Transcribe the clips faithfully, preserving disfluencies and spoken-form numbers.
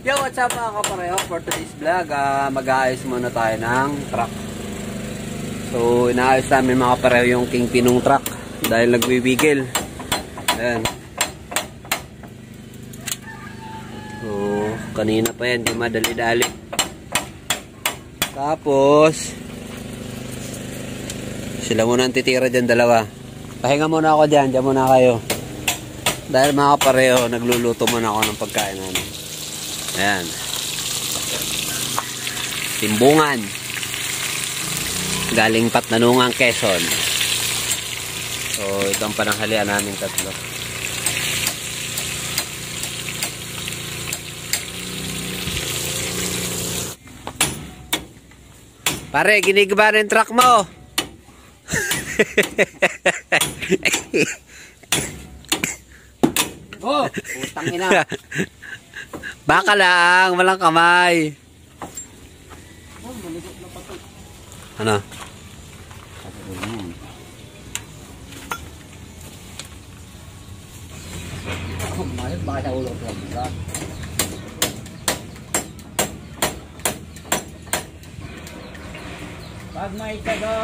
Yo, what's up mga kapareho? For today's vlog, uh, mag-aayos muna tayo ng truck. So, inaayos namin mga kapareho yung kingpinong truck dahil nagwiwigil. Ayan. So, kanina pa yan, di madali-dali. Tapos, sila muna ang titira dyan, dalawa. Pahinga muna ako dyan, dyan muna kayo. Dahil mga kapareho, nagluluto muna ako ng pagkain namin. Ayan. Timbungan. Galing Patnanungan, Quezon. So, ito ang pananghalian namin tatlo. Pare, ginigaba na yung truck mo. Oh, utang ina. Baka lang, walang kamay. Oh, maligot na pati. Ano? Oh, mayroon ba sa ulo ko? Pag may taga.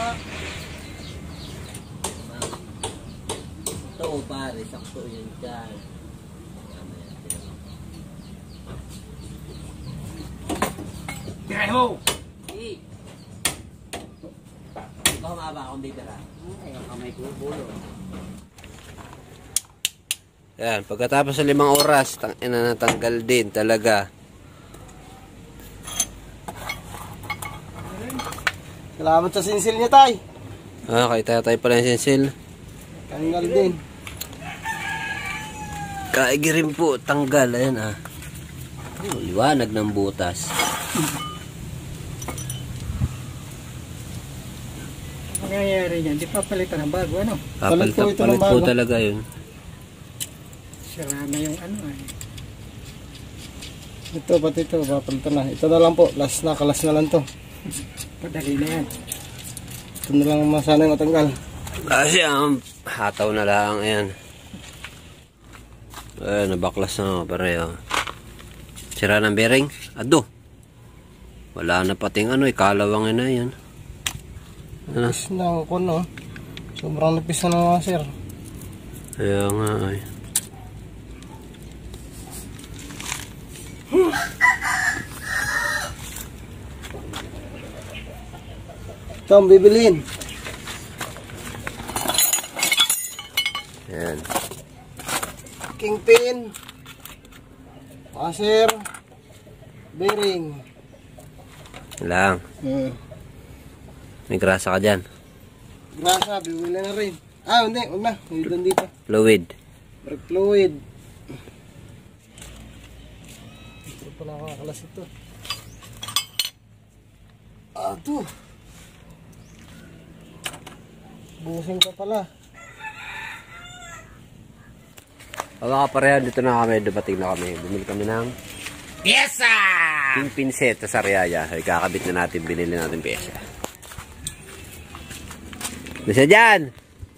Ito pare, sakto yun dyan. Direho! Eh. Baka maaba akong bibira. Ay, ang kamay ko, bulo. Yan, pagkatapos sa limang oras, tang ina natanggal din talaga. Salamat sa sinsil niya, tay. Ah, kay tatay pala yung sensil. Tanggal din. Kaigi rin po, tanggal. Ayan ah. Oh, liwanag ng butas. Ano nangyayari niyan? Di pa palitan ng bago, ano? Papalit Palit po ito ng palit po bago. talaga yun. Sira na yung ano eh. Ito, pati ito, papalitan na. Ito na lang po, last na, kalas na lang to. Padali na yan. Ito na lang masana yung matanggal. Kasi ang hataw na lang. Ayan. Ayan, nabaklas na pareho. Sira ng bearing. Ado. Wala na pating ano, ikalawangin na yan. Ano? Nipis na ang kuno. Sobrang nipis na ng mga sir. Kaya nga ay. Ito ang bibilin. Ayan. Kingpin. Washer. Bearing. Lang. Hmm. May grasa ka dyan. Grasa, bibili na rin. Ah, hindi, huwag na. Hindi doon dito. Fluid. Brake fluid. Ito pa nakakalas ito. Ah, ito. Busing ka pala. O mga parehan, dito na kami. Dumating na kami. Bumili kami ng pyesa! Kingpin set sa Sariaya. Ay, kakabit na natin. Binili natin pyesa. Bisa dyan!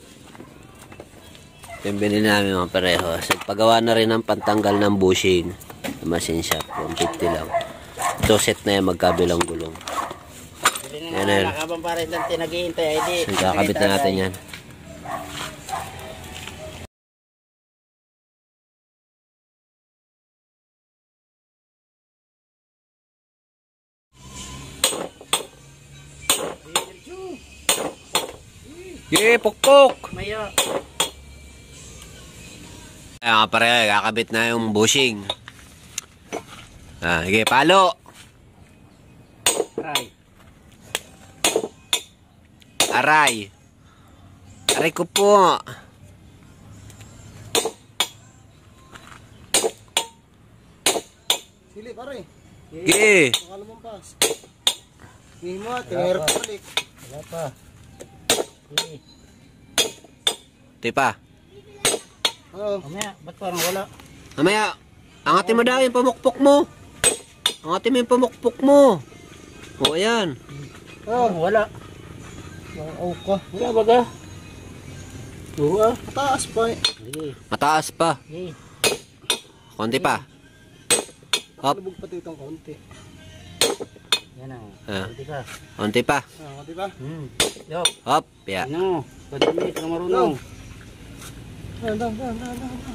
Yung binili namin mga pareho. So, pagawa na rin ng pantanggal ng bushing. Machine shop. one fifty lang. Ito set na yan. Magkabilang gulong. Yan na. Nakabang pa rin lang tinaghihintay. So, kakabit na natin yan. Yee, pukpok! Maya. Ayan nga pareho, kakabit na yung bushing. Ah, sige, palo! Aray. Aray! Aray ko po! Sili, pare. Sige! Baka lumampas. Hindi mo, tinirap balik. Wala pa. Ito pa. Oo. Mamaya, ba't parang wala? Mamaya, angatin mo daw yung pamukpok mo. Angatin mo yung pamukpok mo. O, ayan. Oo, wala. Wow ka. Wala ba ka? Oo ah. Mataas pa eh. Mataas pa. Sige. Konti pa. Hop. Lubog pati itong konti. Yan ang. Ah. Kunti pa. Unti pa. Ah, konti ba? Hmm. Yup. Hop. Yeah. Ano? Pwede ka marunong. Ah, down, down, down, down.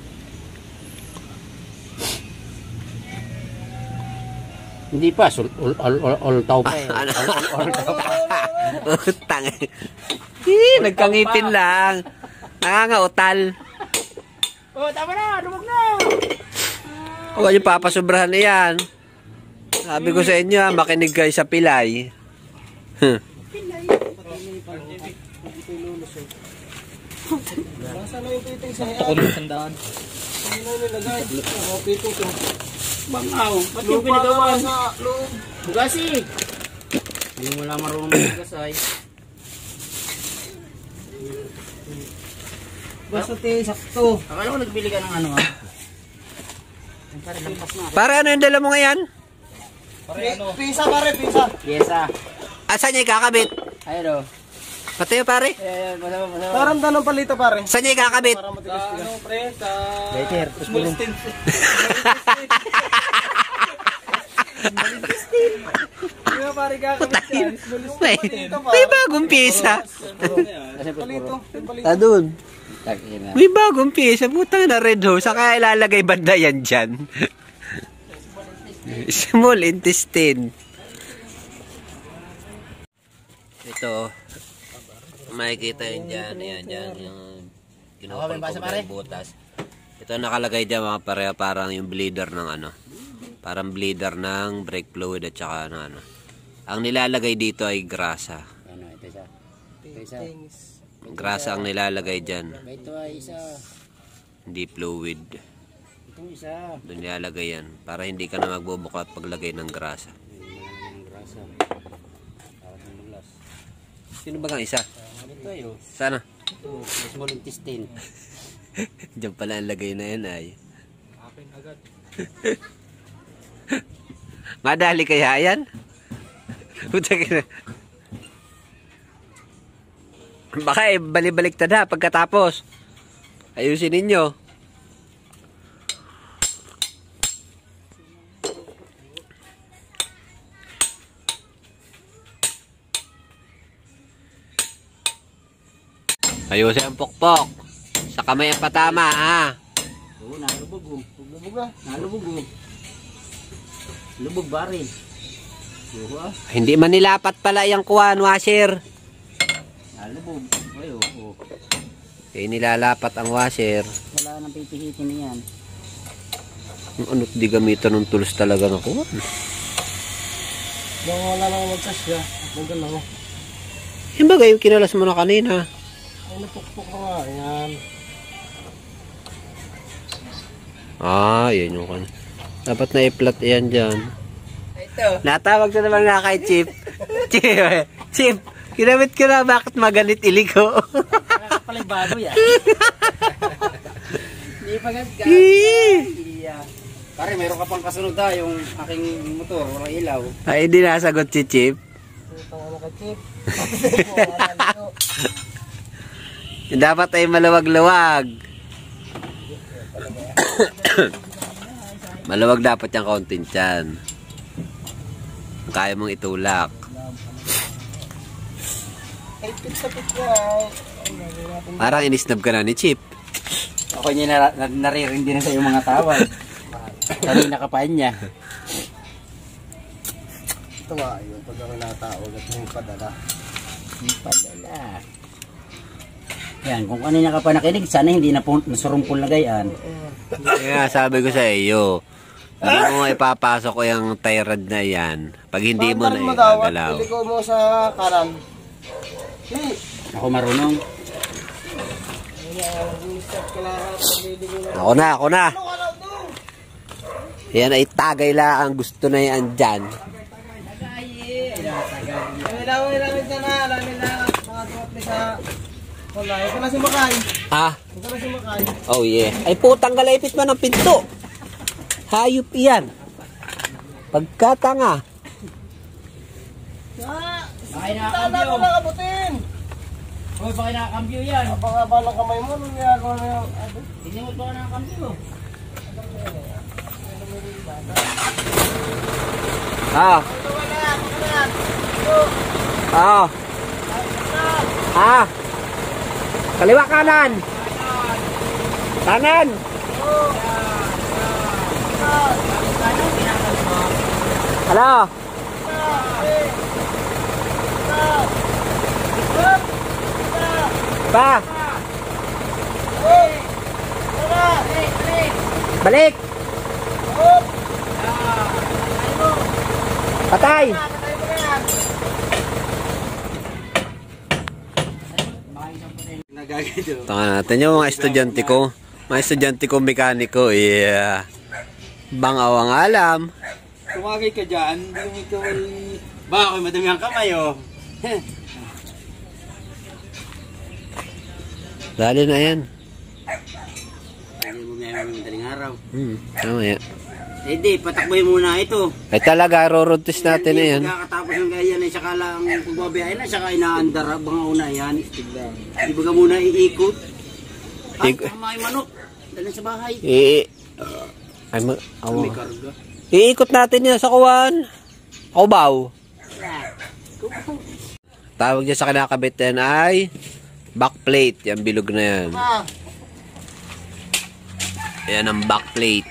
Hindi pa. Sul all, all, all, all tao pa eh. Ano? All, all, all tao pa. Utang. Hii, nagkangipin lang. Nangangautal. Oh, tama na. Lumog na. Huwag niyo papasobrahan na yan. Sabi ko sa inyo, ha, makinig kayo sa pilay. Huh. Nasa na yung piting sa Ako hayaan? ng sandaan. Ano na nilagay? Mga piting to. Bangaw. Ba't yung Lupa pinagawan? lang sa loob. Bugasi. Hindi mo lang marunong magbugasay. Basta te, sakto. Akala ko nagbili ka ng ano ha? Pare, lampas na. Para ano yung dala mo ngayon? Pi- Pisa pare, pisa. Yesa. Asan niya ikakabit? Ayun o. Patayo pare. Ayan, masama, masama. Parang tanong palito pare. Saan niya ikakabit? Para matigas-tigas. Ano pre, sa... Better. Small stint. Di ba pare kakabit yan? May, may bagong pyesa. Palito, palito. Ah, dun. Takina. May bagong pyesa. Putang na red hose. Saka ilalagay banda yan dyan. Small intestine. Ito. Makikita yun dyan. Ayan dyan. Yung kinupal ko ng butas. Ito nakalagay dyan mga pareha. Parang yung bleeder ng ano. Parang bleeder ng brake fluid at saka ano ano. Ang nilalagay dito ay grasa. Ano, ito isa. Ito isa. Grasa ang nilalagay dyan. Ito ay isa. Hindi fluid. Itong isa. Doon nilalagay yan. Para hindi ka na magbubuka at paglagay ng grasa. Ang grasa. Para ng mulas. Sino ba ang isa? Ito ay oh. Sana? Ito, small intestine. Diyan pala ang lagay na yan ay. Akin agad. Madali kaya yan? Puta ka na. Baka eh, balibaliktad ha pagkatapos. Ayusin ninyo. Ayusin ang pokpok. Sa kamay ang patama ha. Oo, nalubog oh. Lubog na. Nalubog oh. Lubog ba rin? Oo ah. Hindi man nilapat pala yung kuwan washer. Nalubog. Ay oh. oh. Eh nilalapat ang washer. Wala nang pipihitin na yan. Ano't di gamitan ng tools talaga na kuwan. Yung wala nang magkasya. Maganda lang ako. Yung bagay yung kinalas mo na kanina. Ay, napukpok ko nga. Ayan. Ah, yun yung kan. Dapat na i-flat yan dyan. Ito. Natawag na naman nga kay Chip. Chip, Chip, kinamit ko na bakit magalit iligo. Nakakapalag bago yan. Hindi pa gas gas. Iya. Pare, meron ka pang kasunod ha, yung aking motor, walang ilaw. Ay, hindi nasagot si Chip. Putang ano ka, Chip. Dapat ay maluwag-luwag. Maluwag dapat yung content dyan. Kaya mong itulak. Ay, pit-sapit niya. Parang inisnab ka na ni Chip. Ako niya na, na, naririndi na sa iyong mga tawag. Kanina ka pa niya. Ito nga, yun. Pag ako natawag at yung padala. Yung padala. Yan, kung kanina ka pa nakinig, sana hindi na nasurumpol na gayaan. Kaya sabi ko sa iyo, hindi mo ipapasok ko yung tie rod na yan. Pag hindi mo na ikagalaw. Iliko mo sa kanan. Hey! Ako marunong. Ako na, ako na. Yan ay tagay lang ang gusto na yan dyan. Ilawin namin dyan na. Alamin na mga tuwapli sa... Wala, ito na si Makay. Ah, Ito na si Makay. oh yeah. Ay putang galipit man ng pinto. Hayop iyan. Pagkatanga. Ah! Bakay Tala nakakambyo. mo lang abutin! Hoy, bakay nakakambyo yan. Abang-abang lang kamay mo. Nung ginagawa na yung... Ano? Hindi mo ba nakakambyo? Ah. Ah. Ah. Kaliwa kanan. Kanan. Halo. Pa. Balik. Patay. Tangan natin yung mga estudyante ko. Mga estudyante ko mekaniko. Yeah. Bangaw ang alam. Tumagay ka dyan, yung ikaw ay... Ba, ako'y madami ang kamay, oh. Dali na yan. Hindi mo ngayon yung madaling araw. Hmm, tama yan. Eh di, patakboy muna ito. Ay talaga, road test natin na yan. Pagkakatapos ng ganyan ay saka lang pagbabiyahin na, saka inaandar bang una yan. Di ba ka muna iikot? Ay, Ik- tama ay manok. Dali sa bahay. I... Ay, ma... Awa. May karga. Iikot natin yan sa kuwan. Kubaw. Tawag niya sa kinakabit yan ay backplate. Yan, bilog na yan. Yan ang backplate.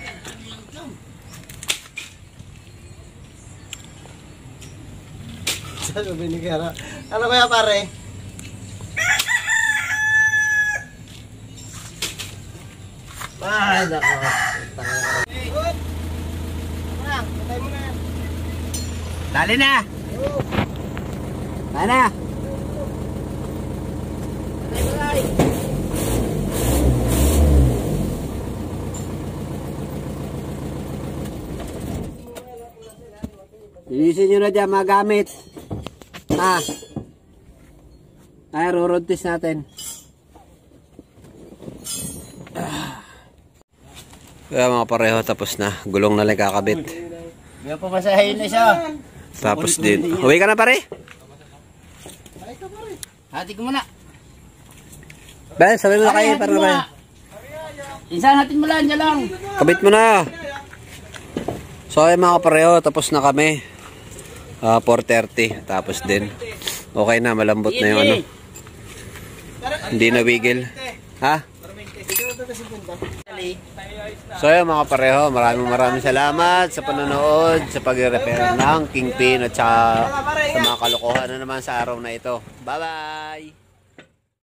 Sabi ni Kara. Ano kaya pare? Ay, nako. Dali na! Dali na! Linisin nyo na dyan mga gamit. Ha? Ay, road test natin. Kaya mga pareho, tapos na. Gulong na lang kakabit. May pamasahin na siya. Tapos din. Uwi ka na pare? Hati ko muna. Ben, sabi mo na kayo para ba? Insan, hatin mo lang, dyan lang. Kabit mo na. So ay mga pareho, tapos na kami. Uh, four thirty, tapos din. Okay na, malambot na yung ano. Hindi na wiggle. Ha? So yun mga pareho, maraming maraming salamat sa panonood, sa pag-repair ng Kingpin at saka sa mga kalokohan na naman sa araw na ito. Bye bye!